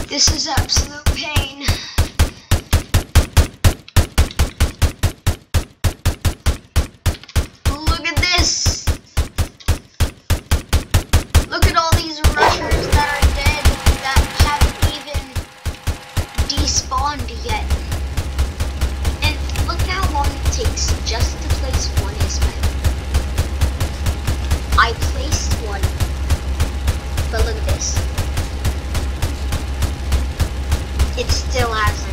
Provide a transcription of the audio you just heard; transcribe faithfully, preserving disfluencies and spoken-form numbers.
This is absolute pain. Look at this. Look at all these rushers that are dead that haven't even despawned yet. And look how long it takes just to place one Ismail. I placed one. But look at this. It still hasn't